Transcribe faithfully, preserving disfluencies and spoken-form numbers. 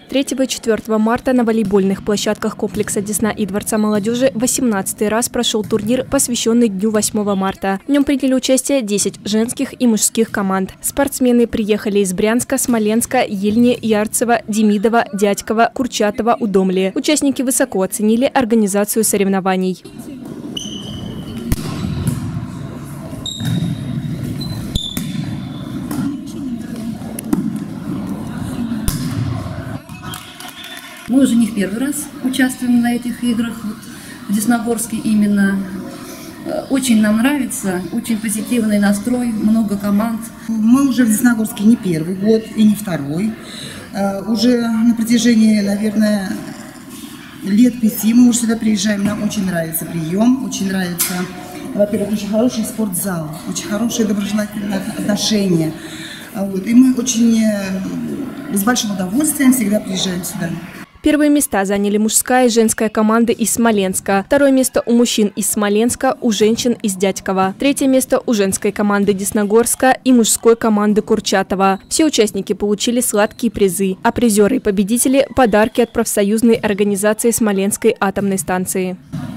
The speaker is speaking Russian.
третьего и четвёртого марта на волейбольных площадках комплекса Десна и Дворца молодежи восемнадцатый раз прошел турнир, посвященный Дню восьмого марта. В нем приняли участие десять женских и мужских команд. Спортсмены приехали из Брянска, Смоленска, Ельни, Ярцева, Демидова, Дядькова, Курчатова, Удомли. Участники высоко оценили организацию соревнований. Мы уже не в первый раз участвуем на этих играх, вот, в Десногорске именно. Очень нам нравится, очень позитивный настрой, много команд. Мы уже в Десногорске не первый год и не второй. Уже на протяжении, наверное, лет пяти мы уже сюда приезжаем. Нам очень нравится прием, очень нравится, во-первых, очень хороший спортзал, очень хорошие доброжелательные отношения. Вот. И мы очень с большим удовольствием всегда приезжаем сюда. Первые места заняли мужская и женская команды из Смоленска. Второе место у мужчин из Смоленска, у женщин из Дядькова. Третье место у женской команды Десногорска и мужской команды Курчатова. Все участники получили сладкие призы, а призеры и победители – подарки от профсоюзной организации Смоленской атомной станции.